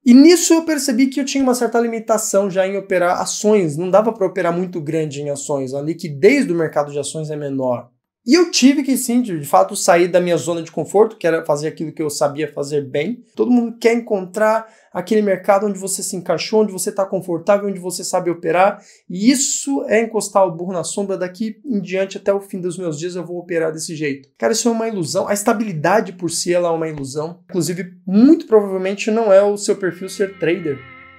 E nisso eu percebi que eu tinha uma certa limitação já em operar ações, não dava para operar muito grande em ações, a liquidez do mercado de ações é menor. E eu tive que sim, de fato, sair da minha zona de conforto, que era fazer aquilo que eu sabia fazer bem. Todo mundo quer encontrar aquele mercado onde você se encaixou, onde você está confortável, onde você sabe operar. E isso é encostar o burro na sombra. Daqui em diante, até o fim dos meus dias, eu vou operar desse jeito. Cara, isso é uma ilusão. A estabilidade por si ela é uma ilusão. Inclusive, muito provavelmente não é o seu perfil ser trader.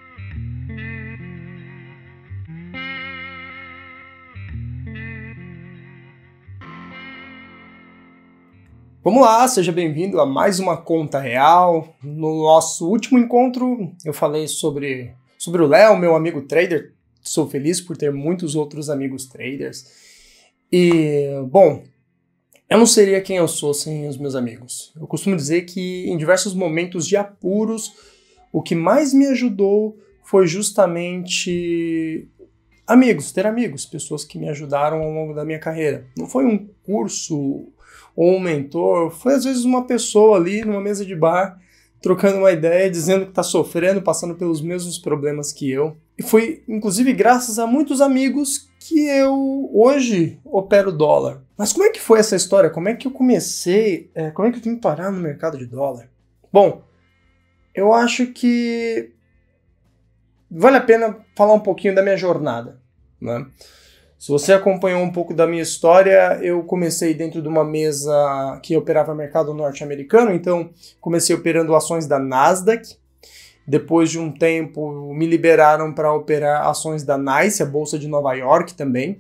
Vamos lá, seja bem-vindo a mais uma Conta Real. No nosso último encontro, eu falei sobre o Léo, meu amigo trader. Sou feliz por ter muitos outros amigos traders. E, bom, eu não seria quem eu sou sem os meus amigos. Eu costumo dizer que em diversos momentos de apuros, o que mais me ajudou foi justamente ter amigos, pessoas que me ajudaram ao longo da minha carreira. Não foi um curso ou um mentor, foi às vezes uma pessoa ali numa mesa de bar, trocando uma ideia, dizendo que está sofrendo, passando pelos mesmos problemas que eu. E foi, inclusive, graças a muitos amigos que eu hoje opero dólar. Mas como é que foi essa história? Como é que eu comecei? Como é que eu vim parar no mercado de dólar? Bom, eu acho que vale a pena falar um pouquinho da minha jornada, né? Se você acompanhou um pouco da minha história, eu comecei dentro de uma mesa que operava mercado norte-americano, então comecei operando ações da Nasdaq. Depois de um tempo, me liberaram para operar ações da NYSE, a Bolsa de Nova York também.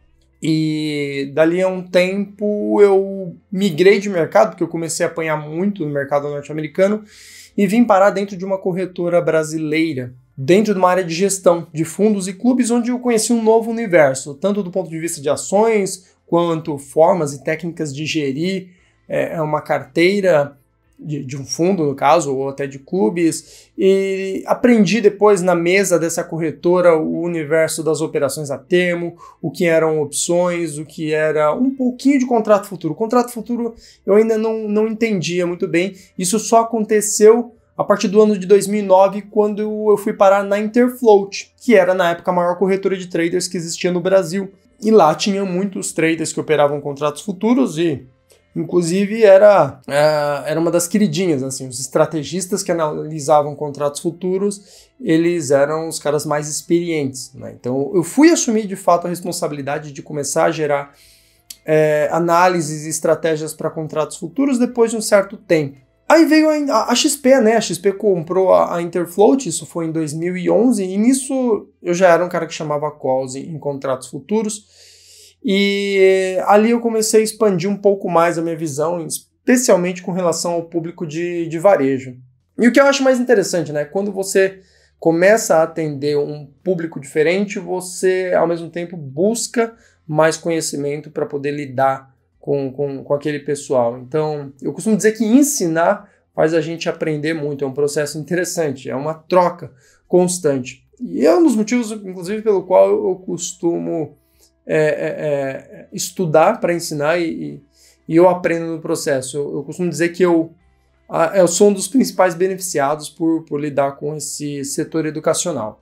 E dali a um tempo eu migrei de mercado, porque eu comecei a apanhar muito no mercado norte-americano, e vim parar dentro de uma corretora brasileira, dentro de uma área de gestão de fundos e clubes, onde eu conheci um novo universo, tanto do ponto de vista de ações, quanto formas e técnicas de gerir uma carteira de um fundo, no caso, ou até de clubes, e aprendi depois na mesa dessa corretora o universo das operações a termo, o que eram opções, o que era um pouquinho de contrato futuro. O contrato futuro eu ainda não entendia muito bem, isso só aconteceu a partir do ano de 2009, quando eu fui parar na Interfloat, que era na época a maior corretora de traders que existia no Brasil. E lá tinha muitos traders que operavam contratos futuros e, inclusive, era uma das queridinhas, assim, os estrategistas que analisavam contratos futuros, eles eram os caras mais experientes, né? Então, eu fui assumir, de fato, a responsabilidade de começar a gerar análises e estratégias para contratos futuros depois de um certo tempo. Aí veio a XP, né? A XP comprou a Interfloat, isso foi em 2011, e nisso eu já era um cara que chamava calls em contratos futuros, e ali eu comecei a expandir um pouco mais a minha visão, especialmente com relação ao público de varejo. E o que eu acho mais interessante, né? Quando você começa a atender um público diferente, você, ao mesmo tempo, busca mais conhecimento para poder lidar com aquele pessoal. Então, eu costumo dizer que ensinar faz a gente aprender muito, é um processo interessante, é uma troca constante. E é um dos motivos, inclusive, pelo qual eu costumo estudar para ensinar e eu aprendo no processo. Eu costumo dizer que eu sou um dos principais beneficiados por lidar com esse setor educacional.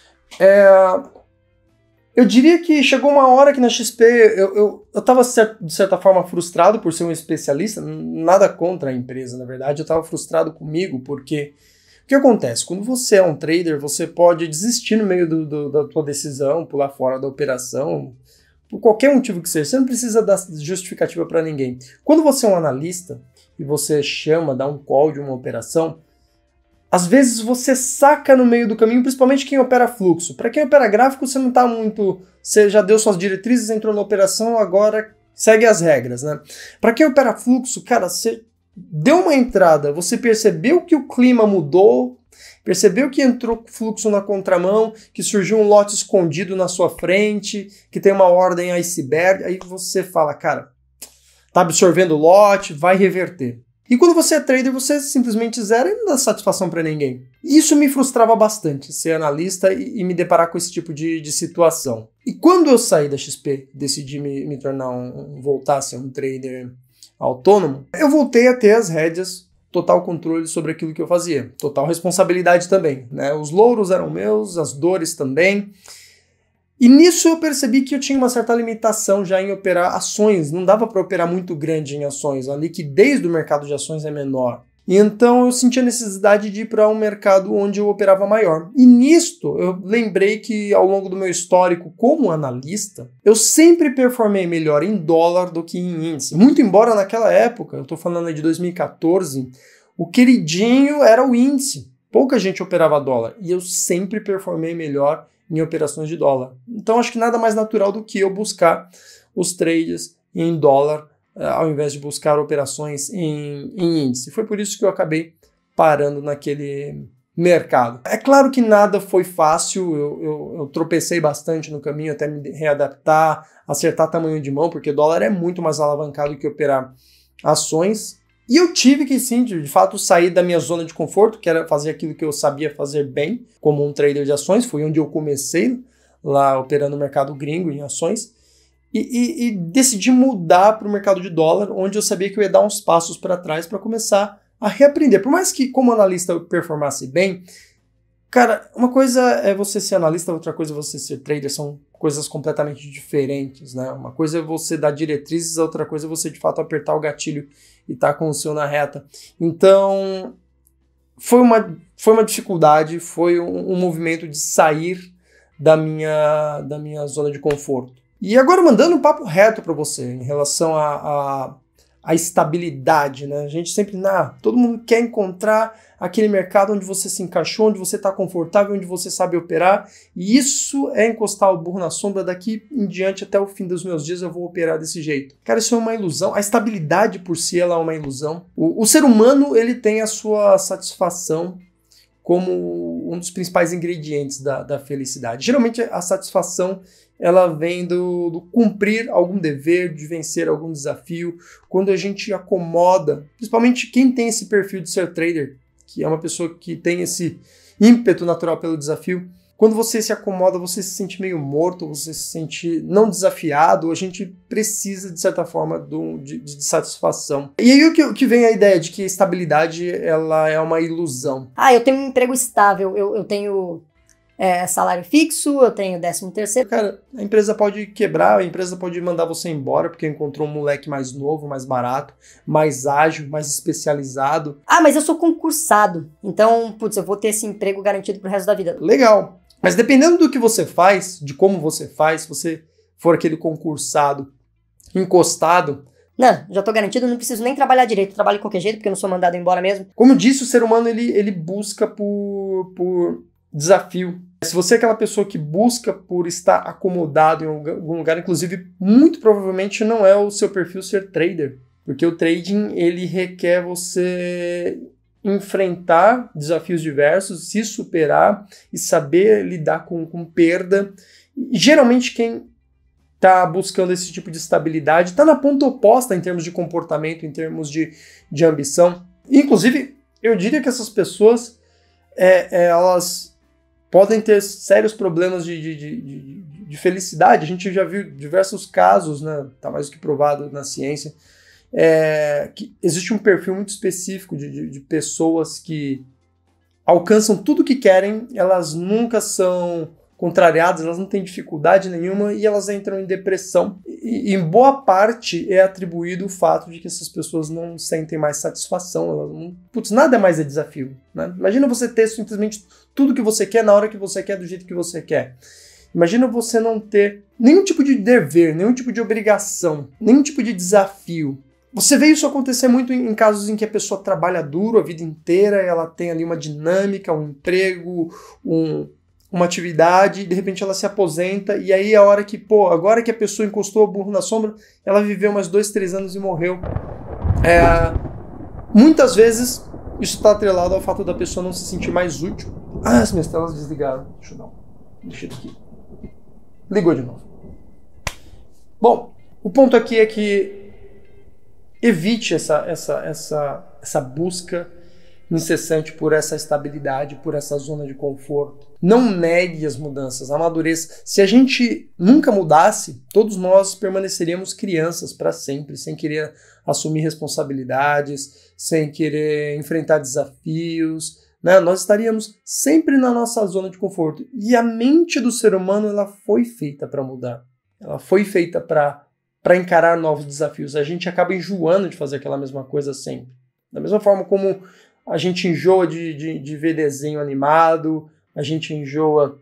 Eu diria que chegou uma hora que na XP eu estava, de certa forma, frustrado por ser um especialista, nada contra a empresa, na verdade, eu estava frustrado comigo, porque o que acontece? Quando você é um trader, você pode desistir no meio da tua decisão, pular fora da operação, por qualquer motivo que seja, você não precisa dar justificativa para ninguém. Quando você é um analista e você dá um call de uma operação, às vezes você saca no meio do caminho, principalmente quem opera fluxo. Para quem opera gráfico, você não está muito... Você já deu suas diretrizes, entrou na operação, agora segue as regras, né? Para quem opera fluxo, cara, você deu uma entrada, você percebeu que o clima mudou, percebeu que entrou fluxo na contramão, que surgiu um lote escondido na sua frente, que tem uma ordem iceberg, aí você fala, cara, tá absorvendo o lote, vai reverter. E quando você é trader, você simplesmente zera e não dá satisfação para ninguém. Isso me frustrava bastante, ser analista e me deparar com esse tipo de situação. E quando eu saí da XP, decidi voltar a ser um trader autônomo, eu voltei a ter as rédeas total controle sobre aquilo que eu fazia, total responsabilidade também, né? Os louros eram meus, as dores também. E nisso eu percebi que eu tinha uma certa limitação já em operar ações, não dava para operar muito grande em ações, a liquidez do mercado de ações é menor. E então eu senti a necessidade de ir para um mercado onde eu operava maior. E nisto eu lembrei que ao longo do meu histórico como analista, eu sempre performei melhor em dólar do que em índice. Muito embora naquela época, eu estou falando aí de 2014, o queridinho era o índice. Pouca gente operava dólar. E eu sempre performei melhor em operações de dólar. Então acho que nada mais natural do que eu buscar os trades em dólar ao invés de buscar operações em índice. Foi por isso que eu acabei parando naquele mercado. É claro que nada foi fácil, eu tropecei bastante no caminho até me readaptar, acertar tamanho de mão, porque dólar é muito mais alavancado que operar ações. E eu tive que, sim, de fato, sair da minha zona de conforto, que era fazer aquilo que eu sabia fazer bem, como um trader de ações. Foi onde eu comecei, lá operando no mercado gringo em ações. E decidi mudar para o mercado de dólar, onde eu sabia que eu ia dar uns passos para trás para começar a reaprender. Por mais que, como analista, eu performasse bem, cara, uma coisa é você ser analista, outra coisa é você ser trader, são coisas completamente diferentes, né? Uma coisa é você dar diretrizes, outra coisa é você, de fato, apertar o gatilho e estar com o seu na reta. Então, foi uma dificuldade, foi um movimento de sair da minha zona de conforto. E agora mandando um papo reto para você em relação à estabilidade, né? A gente sempre, todo mundo quer encontrar aquele mercado onde você se encaixou, onde você está confortável, onde você sabe operar, e isso é encostar o burro na sombra. Daqui em diante, até o fim dos meus dias, eu vou operar desse jeito. Cara, isso é uma ilusão. A estabilidade por si, ela é uma ilusão. O ser humano, ele tem a sua satisfação como um dos principais ingredientes da felicidade. Geralmente, a satisfação ela vem do cumprir algum dever, de vencer algum desafio. Quando a gente acomoda, principalmente quem tem esse perfil de ser trader, que é uma pessoa que tem esse ímpeto natural pelo desafio, quando você se acomoda, você se sente meio morto, você se sente não desafiado, a gente precisa, de certa forma, de satisfação. E aí o que vem a ideia de que a estabilidade ela é uma ilusão. Eu tenho um emprego estável, eu tenho salário fixo, eu tenho 13º. Cara, a empresa pode quebrar, a empresa pode mandar você embora porque encontrou um moleque mais novo, mais barato, mais ágil, mais especializado. Mas eu sou concursado, então, eu vou ter esse emprego garantido pro resto da vida. Legal, mas dependendo do que você faz, de como você faz, se você for aquele concursado encostado... Não, já tô garantido, não preciso nem trabalhar direito, eu trabalho de qualquer jeito porque eu não sou mandado embora mesmo. Como eu disse, o ser humano ele busca por desafio. Se você é aquela pessoa que busca por estar acomodado em algum lugar, inclusive, muito provavelmente não é o seu perfil ser trader, porque o trading ele requer você enfrentar desafios diversos, se superar e saber lidar com perda. E geralmente quem está buscando esse tipo de estabilidade está na ponta oposta em termos de comportamento, em termos de ambição. Inclusive, eu diria que essas pessoas elas podem ter sérios problemas de felicidade. A gente já viu diversos casos, né? Tá mais do que provado na ciência, que existe um perfil muito específico de pessoas que alcançam tudo o que querem, elas nunca são contrariadas, elas não têm dificuldade nenhuma e elas entram em depressão. E em boa parte é atribuído o fato de que essas pessoas não sentem mais satisfação. Elas não, nada mais é desafio, né? Imagina você ter simplesmente tudo que você quer, na hora que você quer, do jeito que você quer. Imagina você não ter nenhum tipo de dever, nenhum tipo de obrigação, nenhum tipo de desafio. Você vê isso acontecer muito em casos em que a pessoa trabalha duro a vida inteira, ela tem ali uma dinâmica, um emprego, uma atividade, e de repente ela se aposenta, e aí a hora que, agora que a pessoa encostou o burro na sombra, ela viveu mais 2, 3 anos e morreu. Muitas vezes isso está atrelado ao fato da pessoa não se sentir mais útil. As minhas telas desligaram. Deixa eu aqui. Ligou de novo. Bom, o ponto aqui é que evite essa busca incessante por essa estabilidade, por essa zona de conforto. Não negue as mudanças, amadureça. Se a gente nunca mudasse, todos nós permaneceríamos crianças para sempre, sem querer assumir responsabilidades, sem querer enfrentar desafios, né? Nós estaríamos sempre na nossa zona de conforto. E a mente do ser humano, ela foi feita para mudar. Ela foi feita para encarar novos desafios. A gente acaba enjoando de fazer aquela mesma coisa sempre. Da mesma forma como a gente enjoa de ver desenho animado, a gente enjoa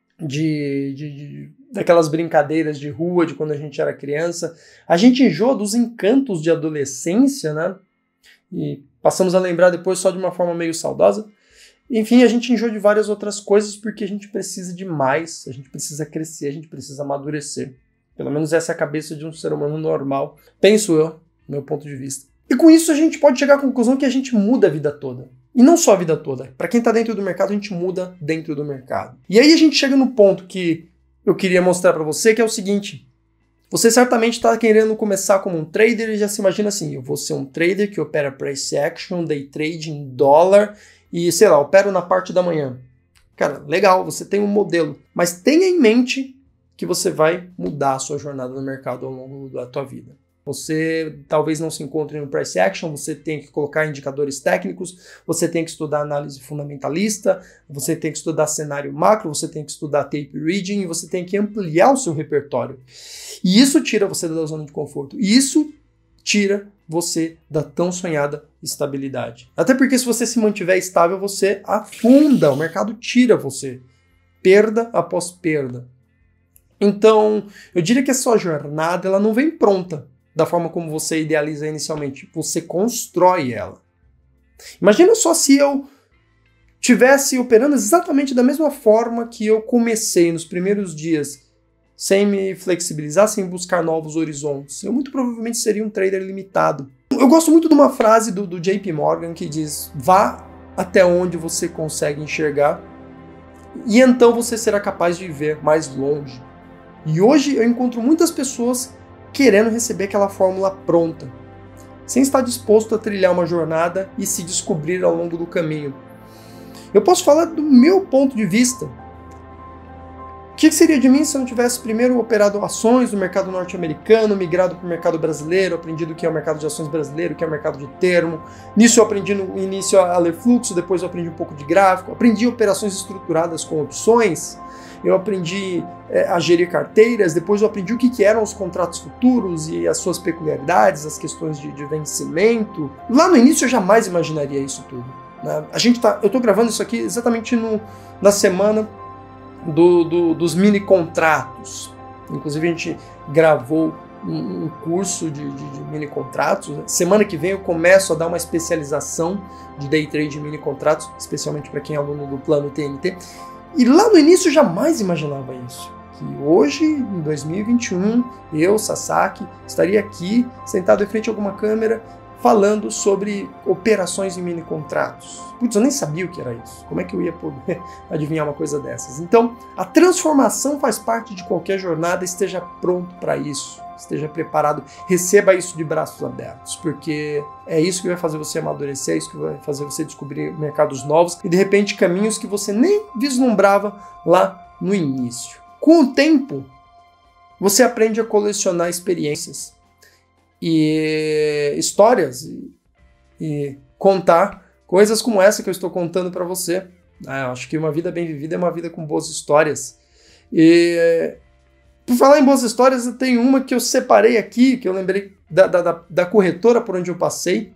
daquelas brincadeiras de rua de quando a gente era criança, a gente enjoa dos encantos de adolescência, né? E passamos a lembrar depois só de uma forma meio saudosa. Enfim, a gente enjoa de várias outras coisas porque a gente precisa de mais, a gente precisa crescer, a gente precisa amadurecer. Pelo menos essa é a cabeça de um ser humano normal, penso eu, do meu ponto de vista. E com isso a gente pode chegar à conclusão que a gente muda a vida toda. E não só a vida toda. Para quem está dentro do mercado, a gente muda dentro do mercado. E aí a gente chega no ponto que eu queria mostrar para você, que é o seguinte. Você certamente está querendo começar como um trader e já se imagina assim, eu vou ser um trader que opera price action, day trade em dólar e, sei lá, opero na parte da manhã. Cara, legal, você tem um modelo. Mas tenha em mente que você vai mudar a sua jornada no mercado ao longo da tua vida. Você talvez não se encontre no price action, você tem que colocar indicadores técnicos, você tem que estudar análise fundamentalista, você tem que estudar cenário macro, você tem que estudar tape reading e você tem que ampliar o seu repertório. E isso tira você da zona de conforto. E isso tira você da tão sonhada estabilidade. Até porque se você se mantiver estável, você afunda, o mercado tira você. Perda após perda. Então, eu diria que a sua jornada ela não vem pronta da forma como você idealiza inicialmente. Você constrói ela. Imagina só se eu tivesse operando exatamente da mesma forma que eu comecei nos primeiros dias, sem me flexibilizar, sem buscar novos horizontes. Eu muito provavelmente seria um trader limitado. Eu gosto muito de uma frase do JP Morgan que diz: vá até onde você consegue enxergar e então você será capaz de ver mais longe. E hoje eu encontro muitas pessoas querendo receber aquela fórmula pronta, sem estar disposto a trilhar uma jornada e se descobrir ao longo do caminho. Eu posso falar do meu ponto de vista. O que seria de mim se eu não tivesse primeiro operado ações no mercado norte-americano, migrado para o mercado brasileiro, aprendido o que é o mercado de ações brasileiro, o que é o mercado de termo. Nisso eu aprendi no início a ler fluxo, depois eu aprendi um pouco de gráfico, aprendi operações estruturadas com opções, eu aprendi a gerir carteiras, depois eu aprendi o que eram os contratos futuros e as suas peculiaridades, as questões de vencimento. Lá no início eu jamais imaginaria isso tudo, né? Eu estou gravando isso aqui exatamente na semana dos mini contratos. Inclusive a gente gravou um curso de mini contratos. Semana que vem eu começo a dar uma especialização de day trade em mini contratos, especialmente para quem é aluno do plano TNT. E lá no início eu jamais imaginava isso. Que hoje, em 2021, eu, Sasaki, estaria aqui, sentado em frente a alguma câmera, falando sobre operações em mini contratos. Putz, eu nem sabia o que era isso. Como é que eu ia poder adivinhar uma coisa dessas? Então, a transformação faz parte de qualquer jornada, esteja pronto para isso. Esteja preparado, receba isso de braços abertos, porque é isso que vai fazer você amadurecer, é isso que vai fazer você descobrir mercados novos e de repente caminhos que você nem vislumbrava lá no início. Com o tempo, você aprende a colecionar experiências e histórias e contar coisas como essa que eu estou contando para você. Eu acho que uma vida bem vivida é uma vida com boas histórias. E por falar em boas histórias, eu tenho uma que eu separei aqui, que eu lembrei da corretora por onde eu passei,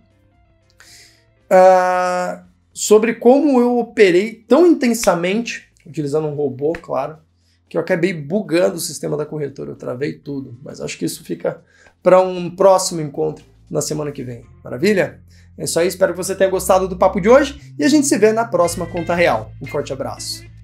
sobre como eu operei tão intensamente, utilizando um robô, claro, que eu acabei bugando o sistema da corretora, eu travei tudo, mas acho que isso fica para um próximo encontro na semana que vem. Maravilha? É isso aí, espero que você tenha gostado do papo de hoje e a gente se vê na próxima Conta Real. Um forte abraço.